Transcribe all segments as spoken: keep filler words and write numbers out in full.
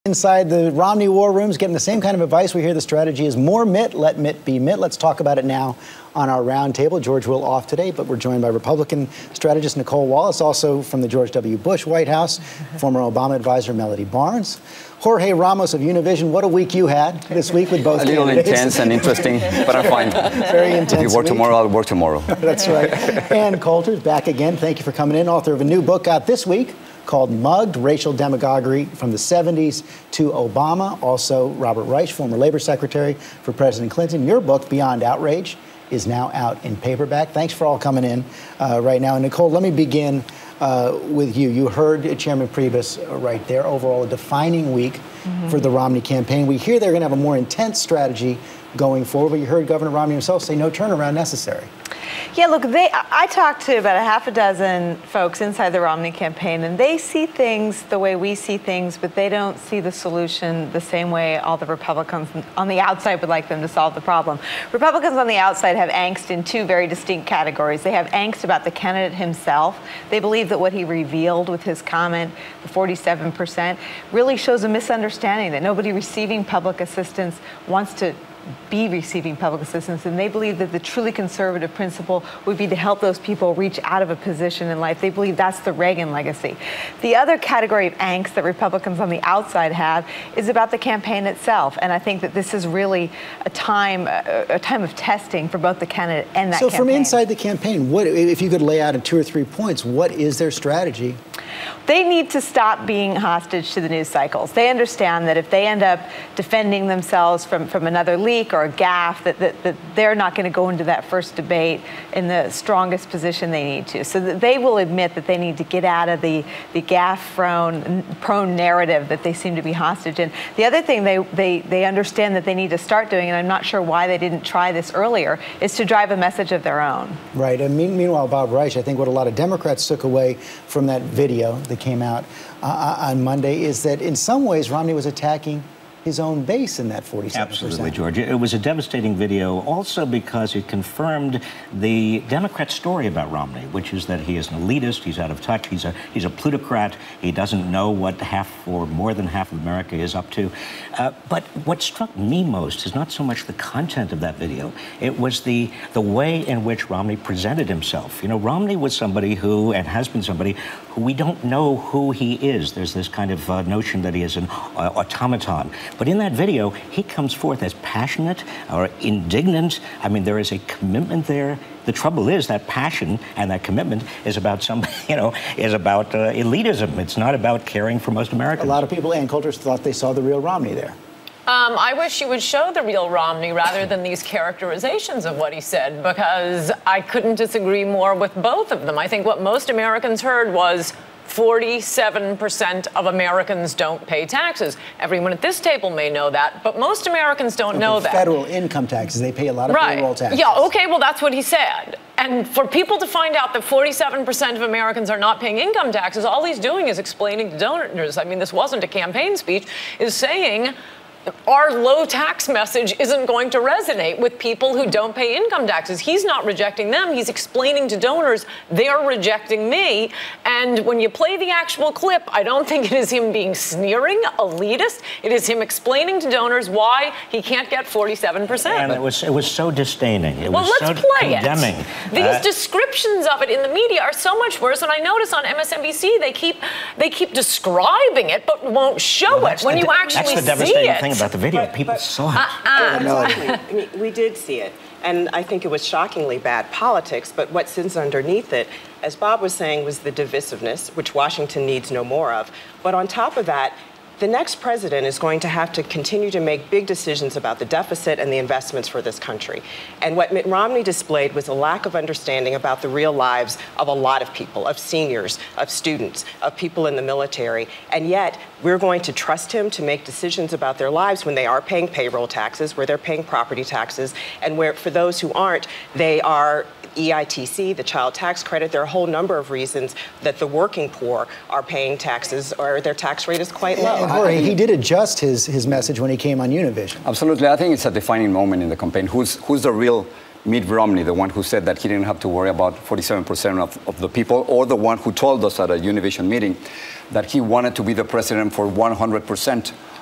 Inside the Romney war rooms, getting the same kind of advice. We hear the strategy is more Mitt, let Mitt be Mitt. Let's talk about it now on our roundtable. George will off today, but we're joined by Republican strategist Nicolle Wallace, also from the George W. Bush White House, former Obama advisor Melody Barnes. Jorge Ramos of Univision. What a week you had this week with both A little candidates. intense and interesting, but I'm fine. Very intense. If you work week. tomorrow, I'll work tomorrow. That's right. And Coulter's back again. Thank you for coming in. Author of a new book out this week called Mugged, Racial Demagoguery from the seventies to Obama. Also, Robert Reich, former labor secretary for President Clinton. Your book, Beyond Outrage, is now out in paperback. Thanks for all coming in uh, right now. And Nicolle, let me begin uh, with you. You heard Chairman Priebus right there. Overall, a defining week mm-hmm. for the Romney campaign. We hear they're going to have a more intense strategy going forward, but you heard Governor Romney himself say no turnaround necessary. Yeah, look, they, I talked to about a half a dozen folks inside the Romney campaign, and they see things the way we see things, but they don't see the solution the same way all the Republicans on the outside would like them to solve the problem. Republicans on the outside have angst in two very distinct categories. They have angst about the candidate himself. They believe that what he revealed with his comment, the forty-seven percent, really shows a misunderstanding that nobody receiving public assistance wants to be receiving public assistance, and they believe that the truly conservative principle would be to help those people reach out of a position in life. They believe that's the Reagan legacy. The other category of angst that Republicans on the outside have is about the campaign itself, and I think that this is really a time a, a time of testing for both the candidate and that so campaign. So from inside the campaign, what if you could lay out in two or three points, what is their strategy? They need to stop being hostage to the news cycles. They understand that if they end up defending themselves from, from another leak or a gaffe, that, that, that they're not going to go into that first debate in the strongest position they need to. So that they will admit that they need to get out of the, the gaffe-prone prone narrative that they seem to be hostage in. The other thing they, they, they understand that they need to start doing, and I'm not sure why they didn't try this earlier, is to drive a message of their own. Right. And meanwhile, Bob Reich, I think what a lot of Democrats took away from that video that came out uh, on Monday is that in some ways Romney was attacking his own base in that forty-seven percent. Absolutely, George. It was a devastating video also because it confirmed the Democrat story about Romney, which is that he is an elitist, he's out of touch, he's a he's a plutocrat, he doesn't know what half or more than half of America is up to. Uh, but what struck me most is not so much the content of that video, it was the the way in which Romney presented himself. You know, Romney was somebody who, and has been somebody, who we don't know who he is. There's this kind of uh, notion that he is an uh, automaton. But in that video, he comes forth as passionate or indignant. I mean, there is a commitment there. The trouble is that passion and that commitment is about some, you know, is about uh, elitism. It's not about caring for most Americans. A lot of people, and Coulter, thought they saw the real Romney there. Um, I wish you would show the real Romney rather than these characterizations of what he said, because I couldn't disagree more with both of them. I think what most Americans heard was forty-seven percent of Americans don't pay taxes. Everyone at this table may know that, but most Americans don't okay, know that. Federal income taxes, they pay a lot of right. payroll taxes. Yeah, okay, well, that's what he said. And for people to find out that forty-seven percent of Americans are not paying income taxes, all he's doing is explaining to donors, I mean, this wasn't a campaign speech, is saying our low tax message isn't going to resonate with people who don't pay income taxes. He's not rejecting them. He's explaining to donors they're rejecting me. And when you play the actual clip, I don't think it is him being sneering, elitist. It is him explaining to donors why he can't get forty-seven percent. And it was it was so disdaining. It well, was let's so play condemning. it. These uh, descriptions of it in the media are so much worse. And I notice on M S N B C they keep they keep describing it, but won't show well, it when the, you actually that's the see devastating it. thing about the video. But, People but, saw it. Uh-uh. No, exactly. I mean, we did see it. And I think it was shockingly bad politics, but what sits underneath it, as Bob was saying, was the divisiveness, which Washington needs no more of. But on top of that, the next president is going to have to continue to make big decisions about the deficit and the investments for this country. And what Mitt Romney displayed was a lack of understanding about the real lives of a lot of people, of seniors, of students, of people in the military. And yet, we're going to trust him to make decisions about their lives when they are paying payroll taxes, where they're paying property taxes, and where, for those who aren't, they are E I T C, the child tax credit. There are a whole number of reasons that the working poor are paying taxes, or their tax rate is quite low. And Jorge, he did adjust his, his message when he came on Univision. Absolutely. I think it's a defining moment in the campaign. Who's, who's the real Mitt Romney, the one who said that he didn't have to worry about forty-seven percent of, of the people, or the one who told us at a Univision meeting that he wanted to be the president for one hundred percent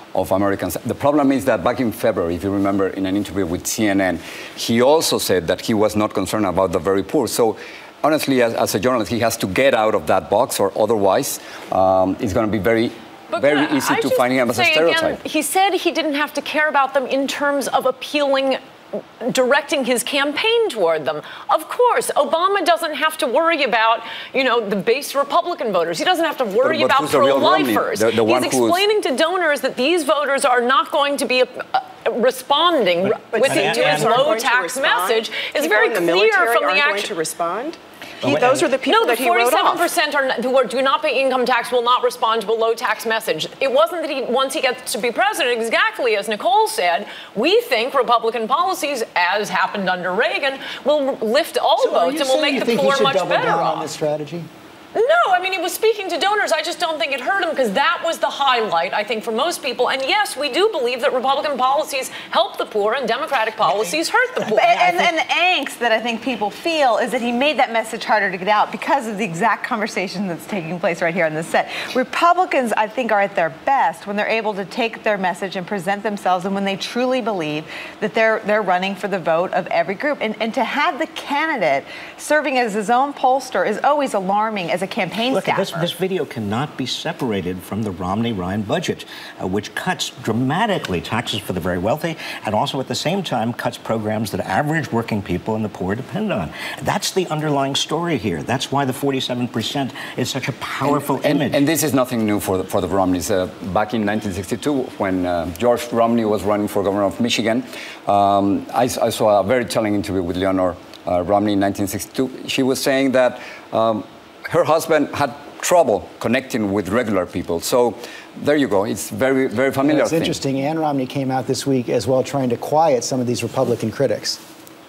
of Americans. The problem is that back in February, if you remember, in an interview with C N N, he also said that he was not concerned about the very poor. So honestly, as, as a journalist, he has to get out of that box, or otherwise um, it's going to be very, but very I, easy I to find him as a stereotype. Again, he said he didn't have to care about them in terms of appealing, directing his campaign toward them. Of course, Obama doesn't have to worry about, you know, the base Republican voters. He doesn't have to worry but, but about pro-lifers. The, the He's explaining to donors that these voters are not going to be uh, responding but, but with C N N to his low-tax message. It's very clear from the action. Going to respond. He, those are the people no, that he wrote off. No, the forty-seven percent are, who are, do not pay income tax will not respond to a low tax message. It wasn't that he, once he gets to be president, exactly as Nicolle said, we think Republican policies, as happened under Reagan, will lift all so votes and will make the poor much better off. On this strategy? No, I mean, he was speaking to donors. I just don't think it hurt him, because that was the highlight, I think, for most people. And yes, we do believe that Republican policies help the poor and Democratic policies hurt the poor. And, and, and the angst that I think people feel is that he made that message harder to get out because of the exact conversation that's taking place right here on this set. Republicans, I think, are at their best when they're able to take their message and present themselves, and when they truly believe that they're they're running for the vote of every group. And, and to have the candidate serving as his own pollster is always alarming as a campaign Look, staffer. this, this video cannot be separated from the Romney-Ryan budget, uh, which cuts dramatically taxes for the very wealthy and also at the same time cuts programs that average working people and the poor depend on. That's the underlying story here. That's why the forty-seven percent is such a powerful and, image. And, and this is nothing new for the, for the Romneys. Uh, back in nineteen sixty-two, when uh, George Romney was running for governor of Michigan, um, I, I saw a very telling interview with Leonor uh, Romney in nineteen sixty-two. She was saying that um, her husband had trouble connecting with regular people. So there you go. It's very, very familiar. It's interesting. Ann Romney came out this week as well, trying to quiet some of these Republican critics.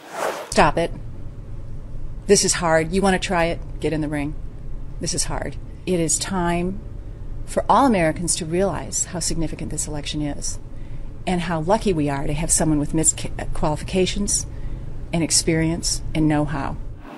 Stop it. This is hard. You want to try it? Get in the ring. This is hard. It is time for all Americans to realize how significant this election is and how lucky we are to have someone with mixed qualifications and experience and know-how.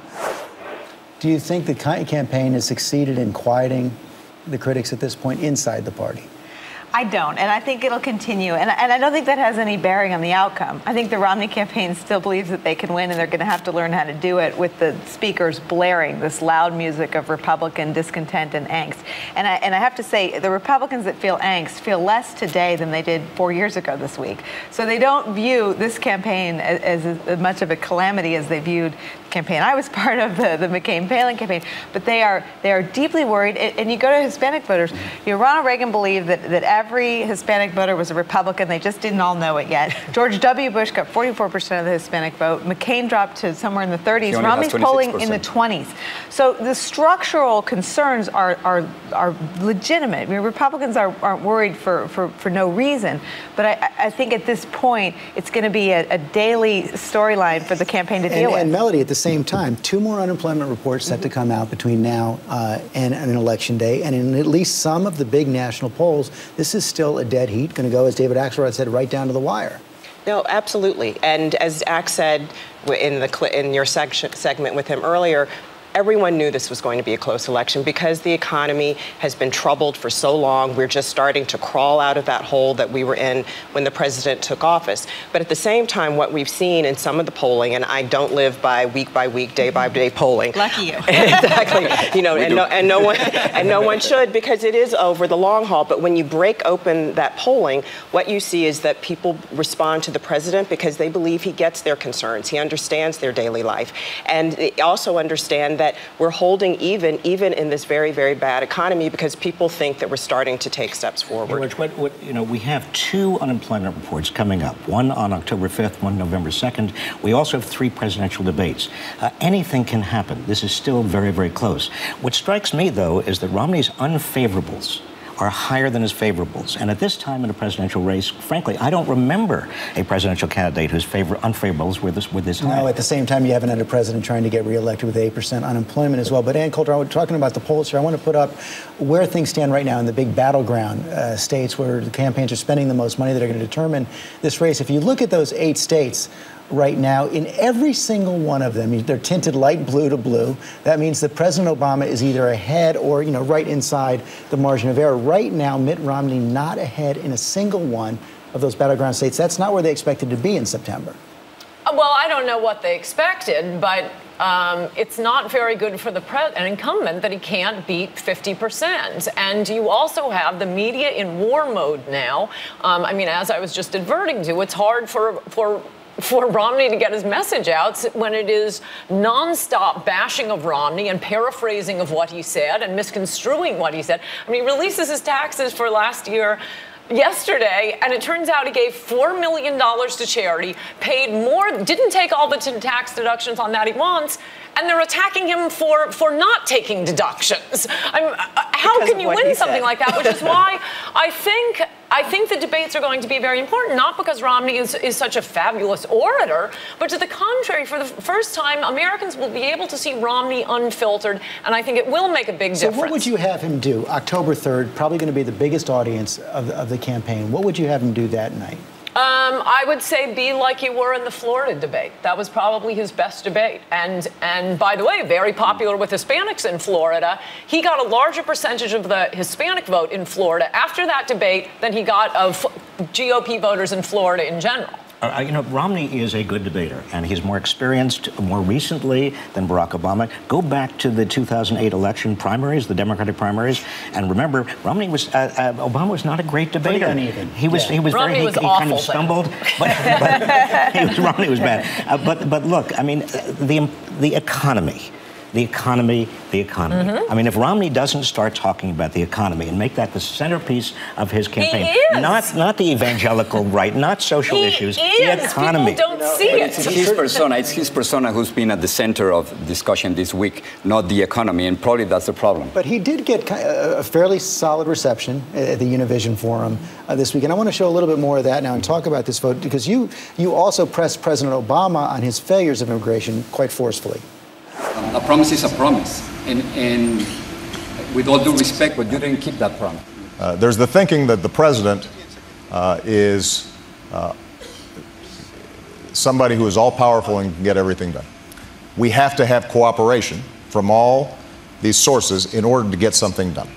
Do you think the campaign has succeeded in quieting the critics at this point inside the party? I don't, and I think it'll continue. And, and I don't think that has any bearing on the outcome. I think the Romney campaign still believes that they can win, and they're going to have to learn how to do it with the speakers blaring this loud music of Republican discontent and angst. And I, and I have to say, the Republicans that feel angst feel less today than they did four years ago this week. So they don't view this campaign as, as, as much of a calamity as they viewed the campaign. I was part of the, the McCain-Palin campaign, but they are they are deeply worried. And, and you go to Hispanic voters, you know, Ronald Reagan believed that, that every Hispanic voter was a Republican. They just didn't all know it yet. George W. Bush got forty-four percent of the Hispanic vote. McCain dropped to somewhere in the thirties. Romney's polling in the twenties. So the structural concerns are are, are legitimate. I mean, Republicans are, aren't worried for, for, for no reason. But I, I think at this point, it's going to be a, a daily storyline for the campaign to deal and, with. And Melody, at the same time, two more unemployment reports set mm-hmm. to come out between now uh, and, and an election day. And in at least some of the big national polls, this is still a dead heat, going to go, as David Axelrod said, right down to the wire. No, absolutely. And as Ax said in the in your section, segment with him earlier, everyone knew this was going to be a close election because the economy has been troubled for so long. We're just starting to crawl out of that hole that we were in when the president took office. But at the same time, what we've seen in some of the polling, and I don't live by week by week, day by day polling. Lucky you. Exactly. You know, and no, and no one and no one should, because it is over the long haul. But when you break open that polling, what you see is that people respond to the president because they believe he gets their concerns. He understands their daily life, and they also understand that we're holding even, even in this very, very bad economy, because people think that we're starting to take steps forward. George, what, what, you know, we have two unemployment reports coming up, one on October fifth, one November second. We also have three presidential debates. Uh, anything can happen. This is still very, very close. What strikes me, though, is that Romney's unfavorables are higher than his favorables. And at this time in a presidential race, frankly, I don't remember a presidential candidate whose favor unfavorables were this, were this high. No, at the same time, you haven't had a president trying to get reelected with eight percent unemployment as well. But Ann Coulter, we're talking about the polls here. I want to put up where things stand right now in the big battleground uh, states where the campaigns are spending the most money that are going to determine this race. If you look at those eight states right now, in every single one of them, they're tinted light blue to blue. That means that President Obama is either ahead or, you know, right inside the margin of error. right now Mitt Romney not ahead in a single one of those battleground states? That's not where they expected to be in September. Well, I don't know what they expected, but um, it's not very good for the pre- an incumbent that he can't beat fifty percent. And you also have the media in war mode now. Um, I mean, as I was just adverting to, it's hard for for. for Romney to get his message out when it is nonstop bashing of Romney and paraphrasing of what he said and misconstruing what he said. I mean, he releases his taxes for last year yesterday, and it turns out he gave four million dollars to charity, paid more, didn't take all the t- tax deductions on that he wants, and they're attacking him for, for not taking deductions. I'm, uh, how Because can of you what win he something said. like that? Which is why I think I think the debates are going to be very important, not because Romney is, is such a fabulous orator, but to the contrary, for the first time, Americans will be able to see Romney unfiltered, and I think it will make a big So difference. what would you have him do? October third, probably going to be the biggest audience of the, of the campaign. What would you have him do that night? Um, I would say be like you were in the Florida debate. That was probably his best debate. And, and by the way, very popular with Hispanics in Florida. He got a larger percentage of the Hispanic vote in Florida after that debate than he got of G O P voters in Florida in general. Uh, you know, Romney is a good debater, and he's more experienced more recently than Barack Obama. Go back to the two thousand eight election primaries, the Democratic primaries, and remember, Romney was uh, uh, Obama was not a great debater. Pretty uneven. He was Yeah. he was Romney very was he, he kind of awful stumbled, but, but he was, Romney was bad. Uh, but but look, I mean, the the economy. The economy, the economy. Mm-hmm. I mean, if Romney doesn't start talking about the economy and make that the centerpiece of his campaign, He is. not not the evangelical right, not social He issues, is. the economy. People don't You know, see it's it. his persona. It's his persona who's been at the center of discussion this week, not the economy, and probably that's the problem. But he did get ki- a a fairly solid reception at the Univision Forum uh, this week. And I want to show a little bit more of that now and talk about this vote, because you, you also pressed President Obama on his failures of immigration quite forcefully. A promise is a promise, and, and with all due respect, but you didn't keep that promise. Uh, there's the thinking that the president uh, is uh, somebody who is all-powerful and can get everything done. We have to have cooperation from all these sources in order to get something done.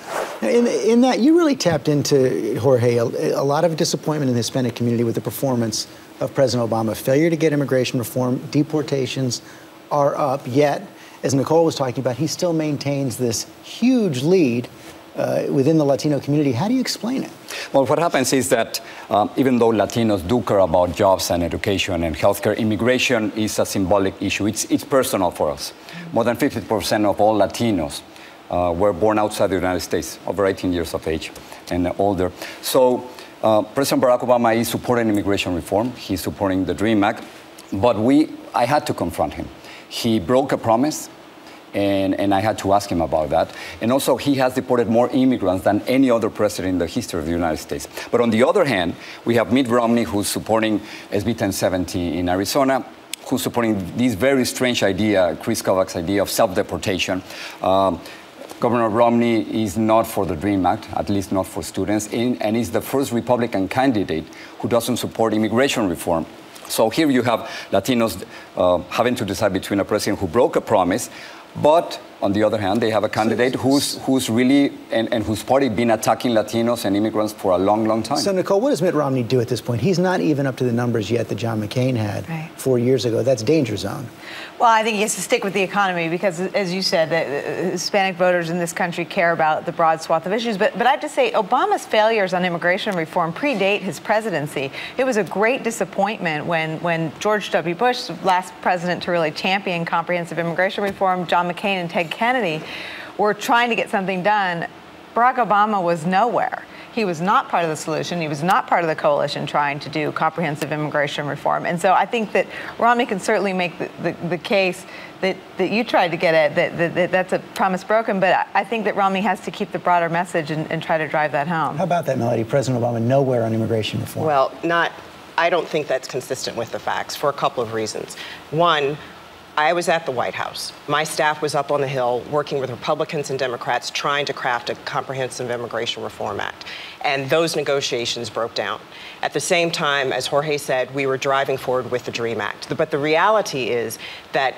In, in that, you really tapped into, Jorge, a, a lot of disappointment in the Hispanic community with the performance of President Obama. Failure to get immigration reform, deportations are up, yet, as Nicolle was talking about, he still maintains this huge lead uh, within the Latino community. How do you explain it? Well, what happens is that um, even though Latinos do care about jobs and education and healthcare, immigration is a symbolic issue. It's, it's personal for us. More than fifty percent of all Latinos uh, were born outside the United States, over eighteen years of age and older. So uh, President Barack Obama is supporting immigration reform. He's supporting the DREAM Act. But we, I had to confront him. He broke a promise, and, and I had to ask him about that. And also, he has deported more immigrants than any other president in the history of the United States. But on the other hand, we have Mitt Romney, who's supporting S B ten seventy in Arizona, who's supporting this very strange idea, Chris Kovacs' idea of self-deportation. Um, Governor Romney is not for the DREAM Act, at least not for students, and, and is the first Republican candidate who doesn't support immigration reform. So here you have Latinos uh, having to decide between a president who broke a promise, but on the other hand, they have a candidate who's who's really, and, and whose party been attacking Latinos and immigrants for a long, long time. So, Nicolle, what does Mitt Romney do at this point? He's not even up to the numbers yet that John McCain had Right. four years ago. That's danger zone. Well, I think he has to stick with the economy because, as you said, the Hispanic voters in this country care about the broad swath of issues. But, but I have to say, Obama's failures on immigration reform predate his presidency. It was a great disappointment when, when George W. Bush, the last president to really champion comprehensive immigration reform, John McCain and Ted Kennedy were trying to get something done. Barack Obama was nowhere. He was not part of the solution. He was not part of the coalition trying to do comprehensive immigration reform. And so I think that Romney can certainly make the, the, the case that, that you tried to get at, that, that, that that's a promise broken. But I think that Romney has to keep the broader message and, and try to drive that home. How about that, Melody? President Obama nowhere on immigration reform. Well, not, I don't think that's consistent with the facts for a couple of reasons. One, I was at the White House. My staff was up on the Hill working with Republicans and Democrats trying to craft a comprehensive immigration reform act. And those negotiations broke down. At the same time, as Jorge said, we were driving forward with the DREAM Act. But the reality is that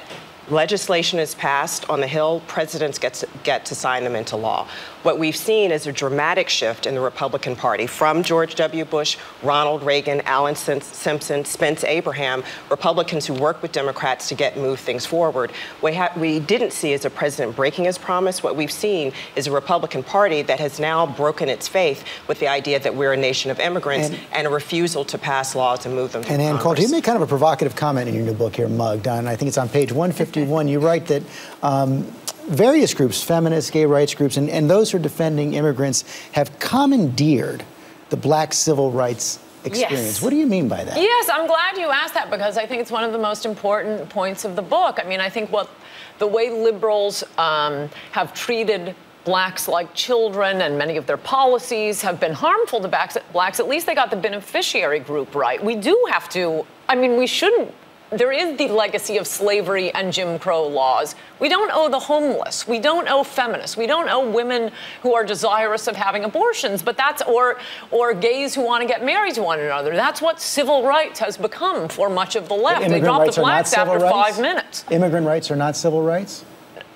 Legislation is passed on the Hill, presidents get to, get to sign them into law. What we've seen is a dramatic shift in the Republican Party from George W. Bush, Ronald Reagan, Alan Simpson, Spence Abraham, Republicans who work with Democrats to get move things forward. What ha- we didn't see is a president breaking his promise. What we've seen is a Republican Party that has now broken its faith with the idea that we're a nation of immigrants and, and a refusal to pass laws and move them through And Ann Congress. Coulter, you made kind of a provocative comment in your new book here, Mugged, and I think it's on page one fifty-one. You write that um, various groups, feminists, gay rights groups, and, and those who are defending immigrants have commandeered the black civil rights experience. Yes. What do you mean by that? Yes, I'm glad you asked that because I think it's one of the most important points of the book. I mean, I think what the way liberals um, have treated blacks like children and many of their policies have been harmful to blacks, blacks. At least they got the beneficiary group right. We do have to, I mean, we shouldn't. There is the legacy of slavery and Jim Crow laws. We don't owe the homeless. We don't owe feminists. We don't owe women who are desirous of having abortions, but that's, or, or gays who want to get married to one another. That's what civil rights has become for much of the left. They dropped the blacks after five minutes. Immigrant rights are not civil rights?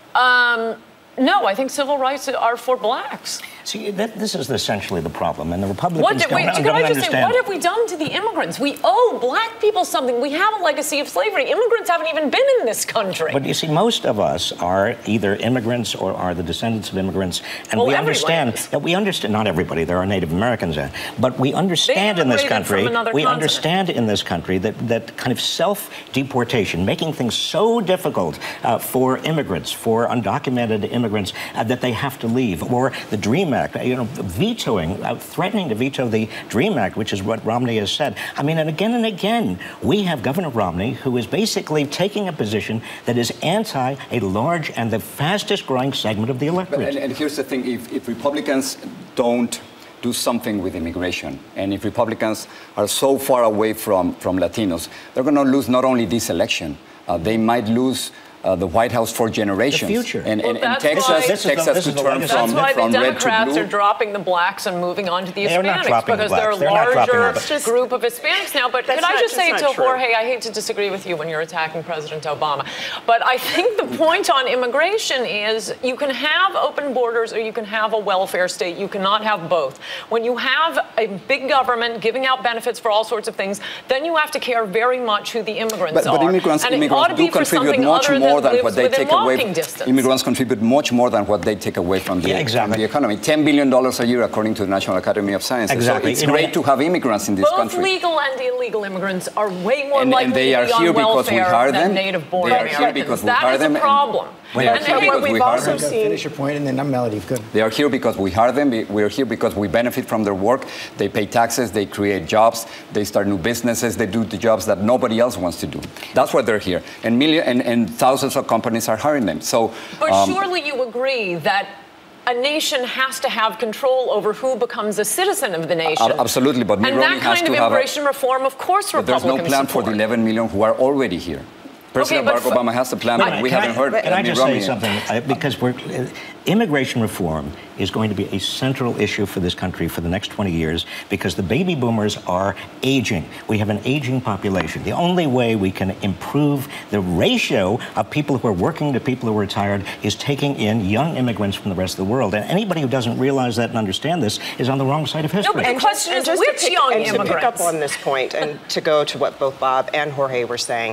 Um, no, I think civil rights are for blacks. See, that, this is essentially the problem, and the Republicans what did, don't, wait, don't could I just understand. say, what have we done to the immigrants? We owe black people something. We have a legacy of slavery. Immigrants haven't even been in this country. But you see, most of us are either immigrants or are the descendants of immigrants, and well, we understand is. that we understand. Not everybody. There are Native Americans there, but we understand in this country. We continent. understand in this country that that kind of self-deportation, making things so difficult uh, for immigrants, for undocumented immigrants, uh, that they have to leave, or the DREAM Act, you know, vetoing, uh, threatening to veto the DREAM Act, which is what Romney has said. I mean, and again and again, we have Governor Romney, who is basically taking a position that is anti a large and the fastest growing segment of the electorate. But, and, and here's the thing, if, if Republicans don't do something with immigration, and if Republicans are so far away from, from Latinos, they're going to lose not only this election, uh, they might lose Uh, the White House for generations. The future. And, well, and, and Texas, why, this Texas this could turn from, That's why from the red to Democrats blue. are dropping the blacks and moving on to the They're not Hispanics dropping because the they're a blacks. They're not larger dropping the group of Hispanics now. But could I not- just say that's to not true. Jorge, I hate to disagree with you when you're attacking President Obama, but I think the point on immigration is you can have open borders or you can have a welfare state. You cannot have both. When you have a big government giving out benefits for all sorts of things, then you have to care very much who the immigrants But, but are. immigrants, and it immigrants ought to do be for contribute something much other more that than what lives they within take away. walking distance. Immigrants contribute much more than what they take away from the, Yeah, exactly. from the economy. ten billion dollars a year, according to the National Academy of Sciences. Exactly. So it's You know, great to have immigrants in this Both country. legal and illegal immigrants are way more And- likely and they to are be on here because we welfare hire than them. native-born They are here Americans. because we That hire is them a and- problem. They But are I here think because what we we've hire also them. seen- Finish your point, and then I'm Melody. Good. They are here because we hire them. We are here because we benefit from their work. They pay taxes. They create jobs. They start new businesses. They do the jobs that nobody else wants to do. That's why they're here. And million and, and thousands of companies are hiring them. So, But um, surely you agree that a nation has to have control over who becomes a citizen of the nation. a- absolutely. But Mitt and Romney that has kind to of have a- immigration reform, of course, but there's Republicans no plan for support. the eleven million who are already here. President but Barack f- Obama has a plan, Wait a but minute, we can haven't I, heard. Can I Mitt just Romney say yet. something? I, because we're, uh, immigration reform is going to be a central issue for this country for the next twenty years because the baby boomers are aging. We have an aging population. The only way we can improve the ratio of people who are working to people who are retired is taking in young immigrants from the rest of the world. And anybody who doesn't realize that and understand this is on the wrong side of history. but the And question just, is, and just which to pick, young and immigrants? to pick up on this point and to go to what both Bob and Jorge were saying,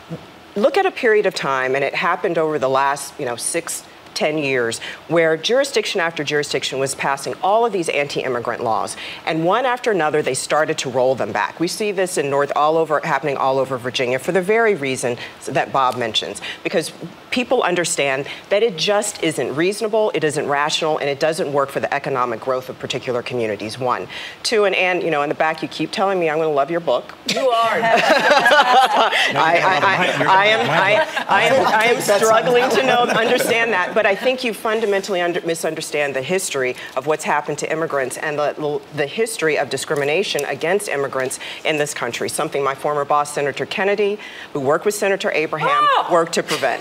look at a period of time, and it happened over the last, you know, six, ten years, where jurisdiction after jurisdiction was passing all of these anti-immigrant laws, and one after another they started to roll them back. We see this in North, all over, happening all over Virginia for the very reason that Bob mentions, because people understand that it just isn't reasonable, it isn't rational, and it doesn't work for the economic growth of particular communities. One, two, and and you know, in the back, you keep telling me I'm going to love your book. You are. I, I, I, I am, I, I am, I am struggling to know, understand that, but I think you fundamentally under, misunderstand the history of what's happened to immigrants and the, the history of discrimination against immigrants in this country, something my former boss, Senator Kennedy, who worked with Senator Abraham, Oh. worked to prevent.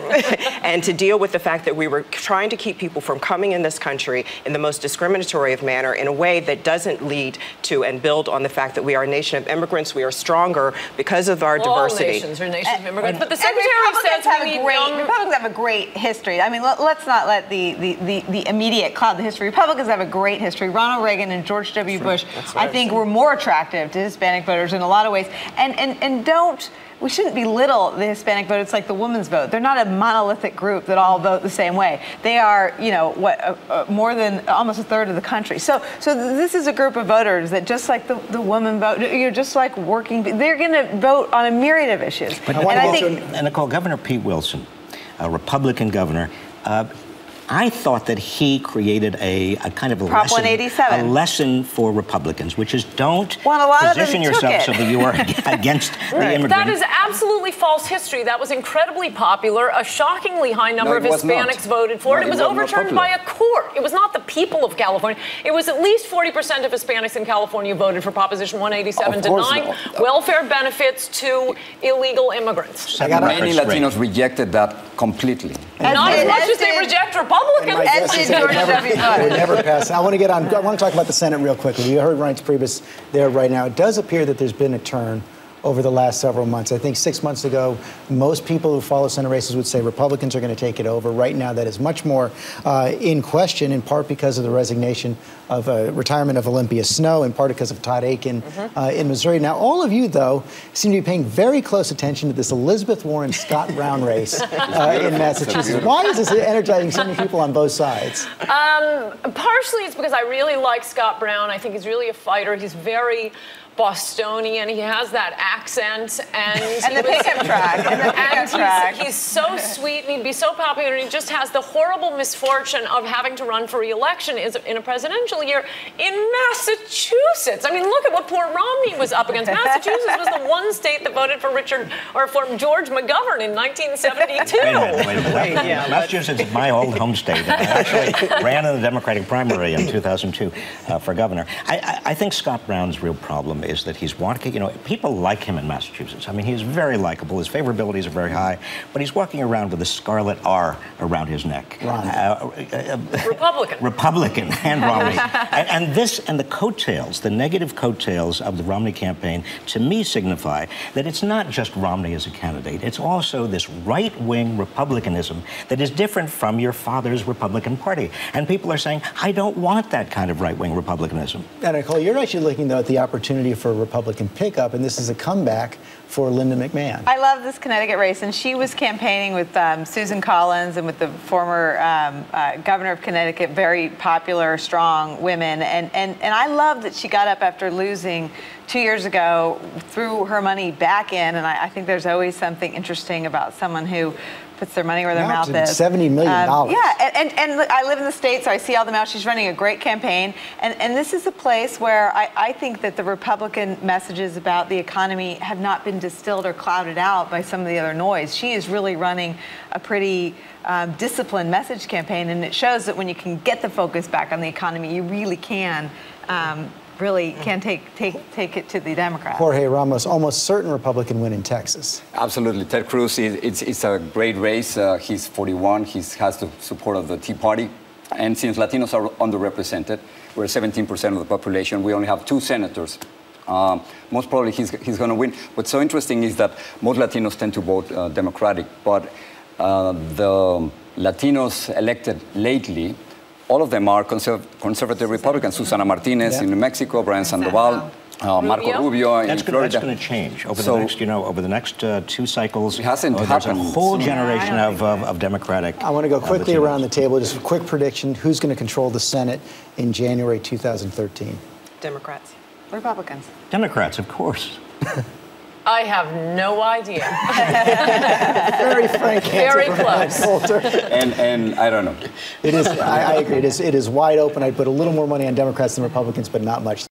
and to deal with the fact that we were trying to keep people from coming in this country in the most discriminatory of manner in a way that doesn't lead to and build on the fact that we are a nation of immigrants. We are stronger because of our All diversity. nations are nations of immigrants. But the And Secretary Republicans says have we a need great, young... Republicans have a great history. I mean, let, let's not let the, the, the, the immediate cloud the history. Republicans have a great history. Ronald Reagan and George W. Sure. Bush, That's I right. think, were more attractive to Hispanic voters in a lot of ways. And, and, and don't... We shouldn't belittle the Hispanic vote. It's like the women's vote. They're not a monolithic group that all vote the same way. They are, you know, what uh, uh, more than almost a third of the country. So, so this is a group of voters that, just like the, the women vote, you're just like working. They're going to vote on a myriad of issues. But and I think, and Nicolle, Governor Pete Wilson, a Republican governor. Uh, I thought that he created a, a kind of a Prop lesson, one eighty-seven. a lesson for Republicans, which is don't Well, a lot of them position took yourself it. so that you are against the immigrant. That is absolutely false history. That was incredibly popular. A shockingly high number No, of it was not. Hispanics voted for No, it. It it was was not overturned by popular. a court. It was not the people of California. It was at least forty percent of Hispanics in California voted for Proposition one eighty-seven, Of course denying not. welfare benefits to illegal immigrants. Second Many record straight. Latinos rejected that completely. As Not did- as much as as they did- reject Republicans. My As guess did is they would George never, W. Bush. they would never pass. I want to get on. I want to talk about the Senate real quickly. We heard Reince Priebus there right now. It does appear that there's been a turn over the last several months. I think six months ago, most people who follow Senate races would say Republicans are going to take it over. Right now, that is much more uh, in question, in part because of the resignation of uh, retirement of Olympia Snowe, in part because of Todd Akin mm-hmm. uh, in Missouri. Now, all of you, though, seem to be paying very close attention to this Elizabeth Warren-Scott Brown race uh, in Massachusetts. Why is this energizing so many people on both sides? Um, partially it's because I really like Scott Brown. I think he's really a fighter. He's very Bostonian. He has that accent, and And the pickup track. And the pickup and track. he's, he's so sweet, and he'd be so popular, and he just has the horrible misfortune of having to run for re-election is in a presidential year in Massachusetts. I mean, look at what poor Romney was up against. Massachusetts was the one state that voted for Richard or for George McGovern in nineteen seventy-two. Wait a minute, wait a minute. Wait, yeah, Massachusetts is my old home state. I actually ran in the Democratic primary in two thousand two uh, for governor. I, I, I think Scott Brown's real problem is that he's walking, you know, people like him in Massachusetts. I mean, he's very likable. His favorabilities are very high, but he's walking around with a scarlet R around his neck. Ron. Uh, uh, uh, Republican. Republican and Romney. and, and this and the coattails, the negative coattails of the Romney campaign, to me signify that it's not just Romney as a candidate. It's also this right-wing Republicanism that is different from your father's Republican Party. And people are saying, I don't want that kind of right-wing Republicanism. And Nicolle, you're actually looking, though, at the opportunity for a Republican pickup, and this is a comeback for Linda McMahon. I love this Connecticut race, and she was campaigning with um, Susan Collins and with the former um, uh, governor of Connecticut, very popular, strong women. And, and, and I love that she got up after losing two years ago, threw her money back in, and I, I think there's always something interesting about someone who puts their money where their Now mouth to is. seventy million dollars. Um, yeah, and, and, and look, I live in the States, so I see all them out. She's running a great campaign. And, and this is a place where I, I think that the Republican messages about the economy have not been distilled or clouded out by some of the other noise. She is really running a pretty um, disciplined message campaign, and it shows that when you can get the focus back on the economy, you really can um, really can take, take, take it to the Democrats. Jorge Ramos, almost certain Republican win in Texas. Absolutely. Ted Cruz, is, it's, it's a great race. Uh, he's forty-one. He has the support of the Tea Party. And since Latinos are underrepresented, we're seventeen percent of the population. We only have two senators. Um, most probably he's, he's going to win. What's so interesting is that most Latinos tend to vote uh, Democratic, but uh, the Latinos elected lately, all of them are conserv conservative Republicans. Susana Martinez yeah. in New Mexico, Brian Sandoval, uh, Marco Rubio in That's Florida. going to change over So, the next, you know, over the next uh, two cycles. It hasn't oh, there's a happened. whole Yeah, generation I don't of, of, of Democratic. I want to go uh, quickly Latinos. around the table. Just a quick prediction. Who's going to control the Senate in January two thousand thirteen? Democrats. Republicans. Democrats, of course. I have no idea. Very frank answer Very from close. Coulter. And, and I don't know. It is, I, I agree, it is, it is wide open. I'd put a little more money on Democrats than Republicans, but not much.